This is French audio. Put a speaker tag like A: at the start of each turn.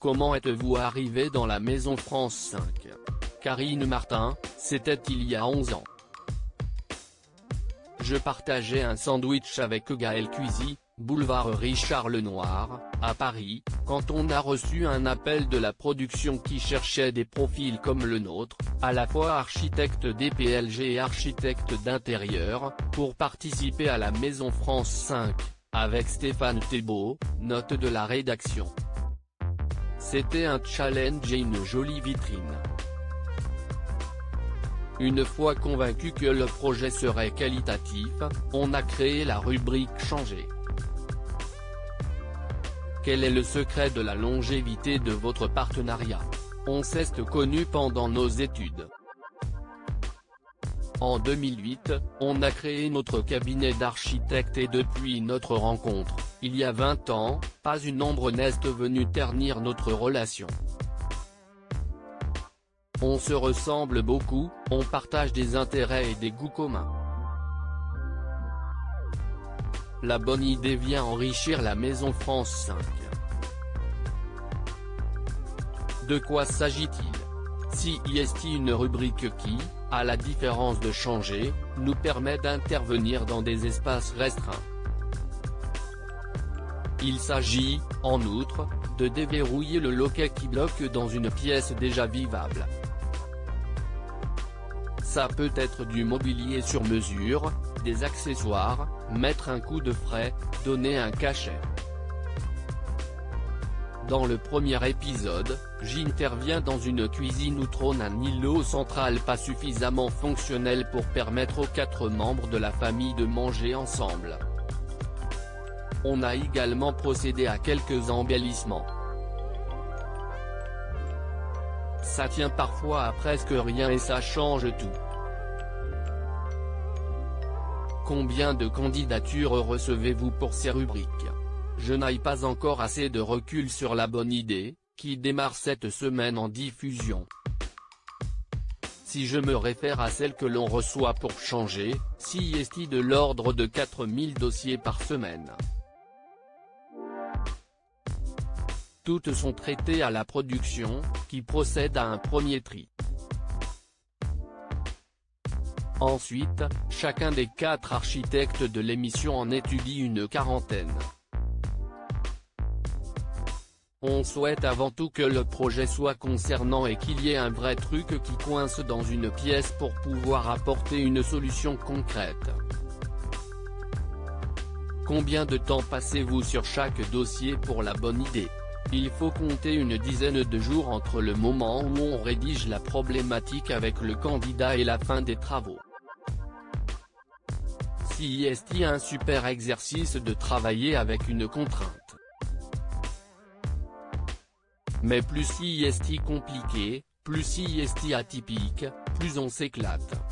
A: Comment êtes-vous arrivé dans la maison France 5? Karine Martin, c'était il y a 11 ans. Je partageais un sandwich avec Gaël Cuisy, boulevard Richard Lenoir, à Paris, quand on a reçu un appel de la production qui cherchait des profils comme le nôtre, à la fois architecte DPLG et architecte d'intérieur, pour participer à la maison France 5, avec Stéphane Thébault, note de la rédaction. C'était un challenge et une jolie vitrine. Une fois convaincu que le projet serait qualitatif, on a créé la rubrique Changer. Quel est le secret de la longévité de votre partenariat? On s'est connu pendant nos études. En 2008, on a créé notre cabinet d'architectes et depuis notre rencontre, il y a 20 ans, pas une ombre n'est venue ternir notre relation. On se ressemble beaucoup, on partage des intérêts et des goûts communs. La bonne idée vient enrichir la maison France 5. De quoi s'agit-il? CIST, une rubrique qui, à la différence de Changer, nous permet d'intervenir dans des espaces restreints. Il s'agit, en outre, de déverrouiller le loquet qui bloque dans une pièce déjà vivable. Ça peut être du mobilier sur mesure, des accessoires, mettre un coup de frais, donner un cachet. Dans le premier épisode, j'interviens dans une cuisine où trône un îlot central pas suffisamment fonctionnel pour permettre aux 4 membres de la famille de manger ensemble. On a également procédé à quelques embellissements. Ça tient parfois à presque rien et ça change tout. Combien de candidatures recevez-vous pour ces rubriques? Je n'ai pas encore assez de recul sur la bonne idée, qui démarre cette semaine en diffusion. Si je me réfère à celle que l'on reçoit pour Changer, CIST de l'ordre de 4000 dossiers par semaine. Toutes sont traitées à la production, qui procède à un premier tri. Ensuite, chacun des 4 architectes de l'émission en étudie une quarantaine. On souhaite avant tout que le projet soit concernant et qu'il y ait un vrai truc qui coince dans une pièce pour pouvoir apporter une solution concrète. Combien de temps passez-vous sur chaque dossier pour la bonne idée? Il faut compter une dizaine de jours entre le moment où on rédige la problématique avec le candidat et la fin des travaux. CIST, un super exercice de travailler avec une contrainte. Mais plus CIST compliqué, plus CIST atypique, plus on s'éclate.